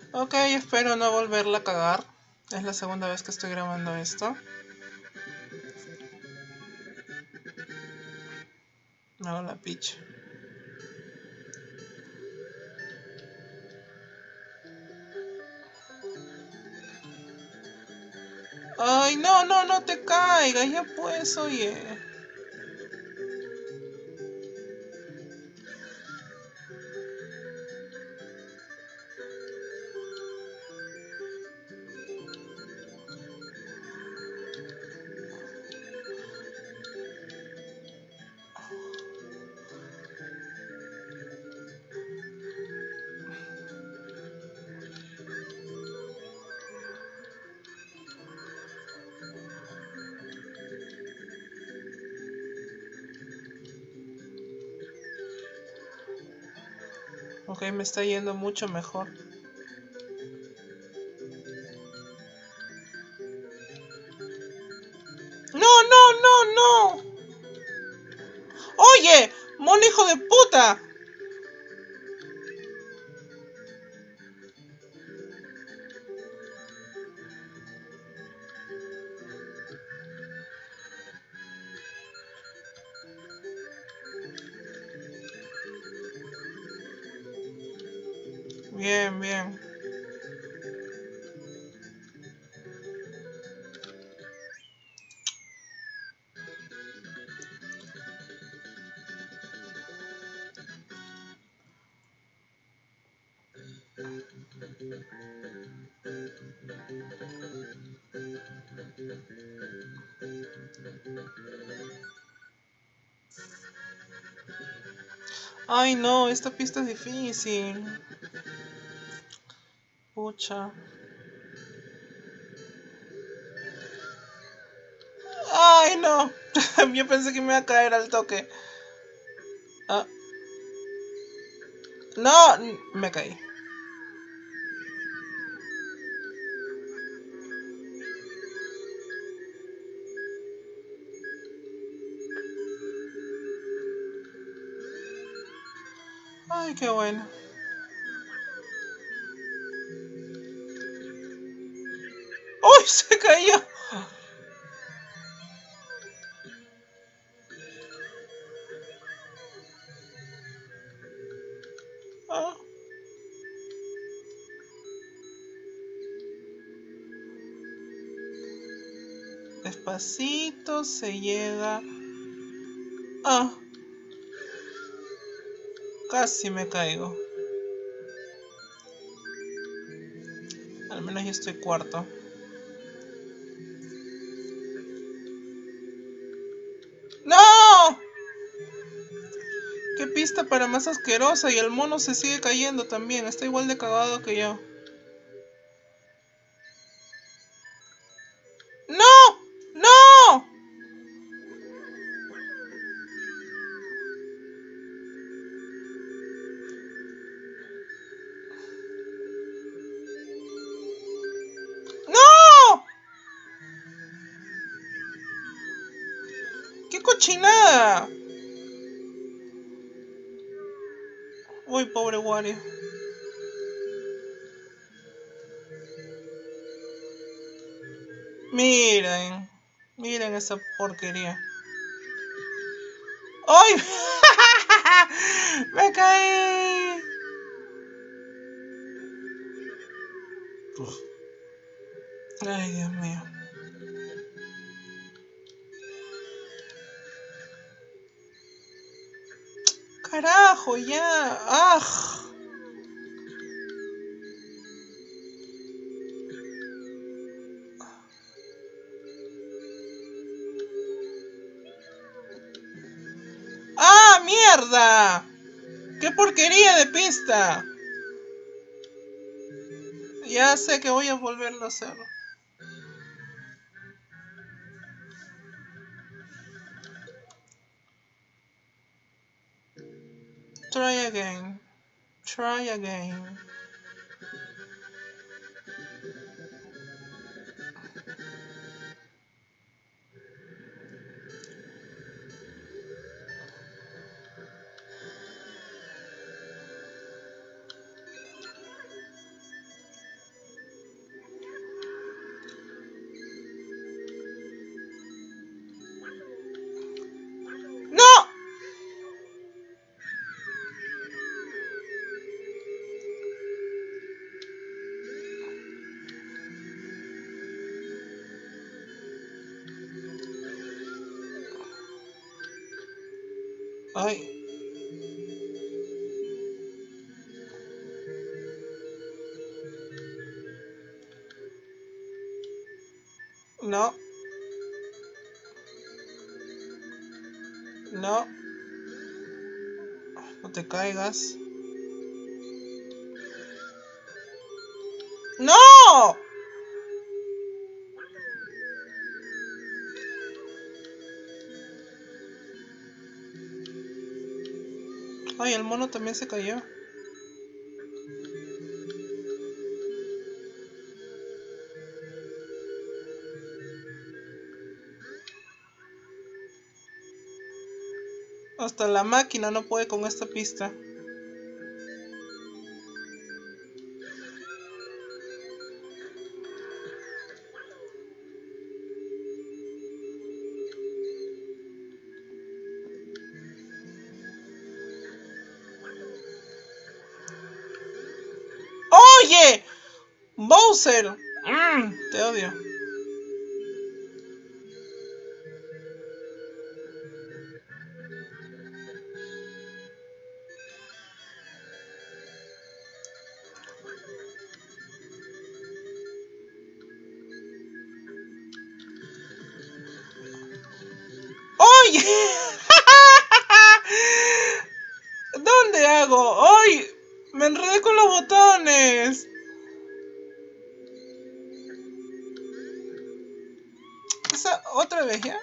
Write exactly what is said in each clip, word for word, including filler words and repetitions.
Ok, espero no volverla a cagar. Es la segunda vez que estoy grabando esto. Me hago la pitch. Ay, no, no, no te caigas, ya pues, oye. Ok, me está yendo mucho mejor. ¡No, no, no, no! ¡Oye! ¡Mono hijo de puta! Bien, bien. Ay, no, esta pista es difícil. Pucha. Ay, no. Yo pensé que me iba a caer al toque. Ah. No, me caí. Ay, qué bueno. ¡Uy, se cayó! Ah. Despacito se llega. Ah, casi me caigo. Al menos ya estoy cuarto. ¡No! ¡Qué pista para más asquerosa! Y el mono se sigue cayendo también. Está igual de cagado que yo. ¡No! ¡No! ¡No! ¡Qué cochinada! Uy, pobre Wario. Miren. Miren esa porquería. ¡Ay! ¡Me caí! Ay, Dios mío. Carajo, ya. ¡Ah! ¡Ah, mierda! ¡Qué porquería de pista! Ya sé que voy a volverlo a hacer. Try again. Try again. Ay. No. No. No te caigas. ¡No! Ay, el mono también se cayó. Hasta la máquina no puede con esta pista. ¡Oye! ¡Bowser! Mm, te odio. ¡Oye! ¿Dónde hago? ¡Ay! Me enredé con los botones. Esa otra vez, ¿ya?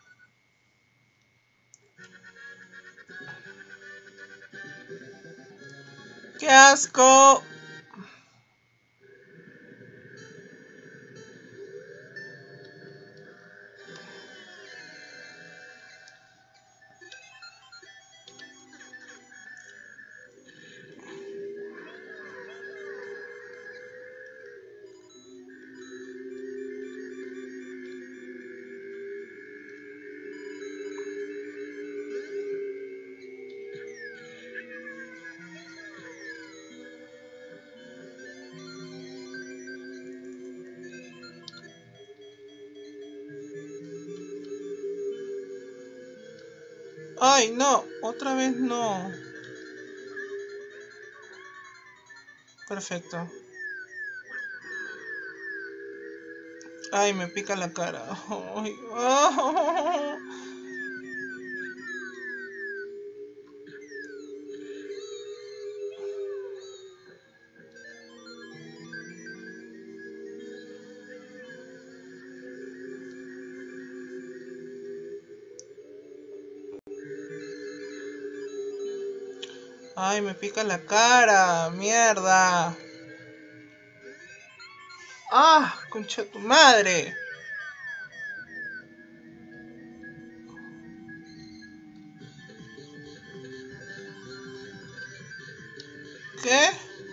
¡Qué asco! Ay, no, otra vez no. Perfecto. Ay, me pica la cara. Ay, oh. Ay, me pica la cara, mierda. Ah, concha tu madre. ¿Qué?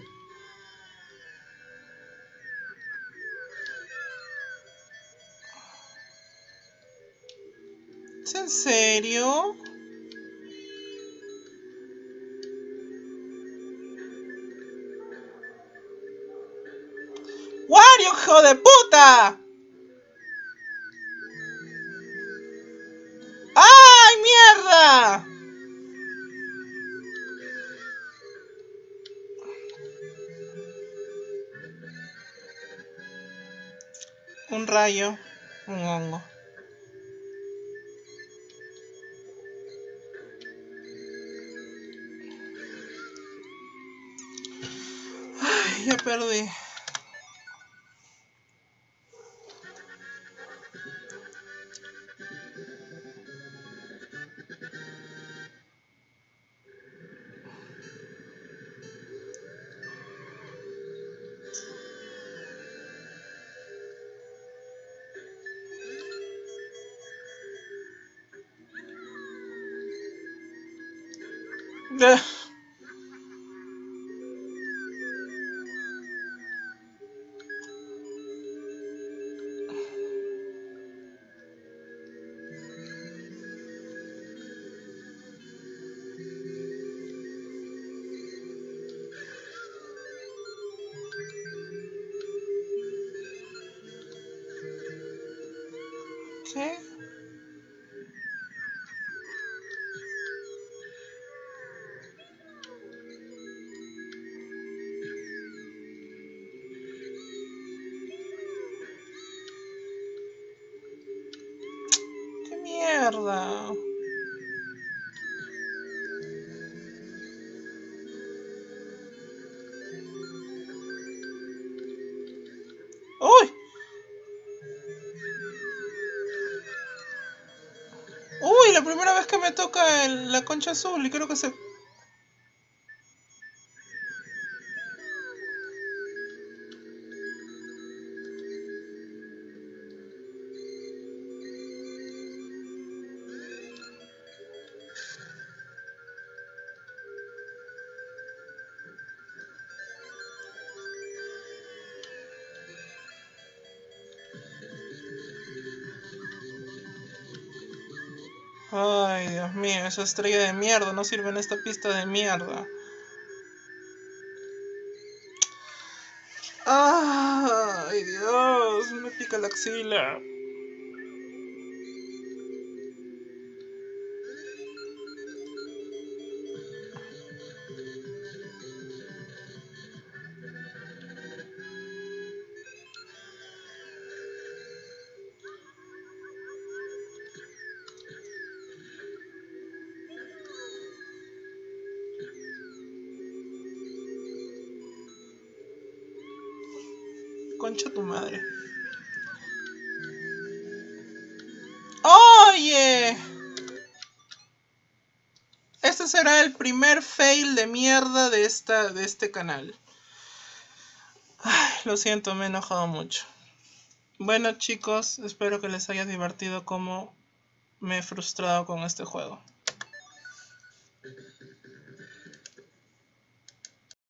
¿Es en serio? ¡Wario, hijo de puta! ¡Ay, mierda! Un rayo, un hongo. Ay, ya perdí. De... ¿Qué? mierda. ¡Uy! ¡Uy! La primera vez que me toca el, la concha azul y creo que se... Ay, Dios mío, esa estrella de mierda no sirve en esta pista de mierda. Ay, Dios, me pica la axila. Concha tu madre. ¡Oye! Este será el primer fail de mierda de, esta, de este canal. Ay, lo siento, me he enojado mucho. Bueno chicos, espero que les haya divertido como me he frustrado con este juego.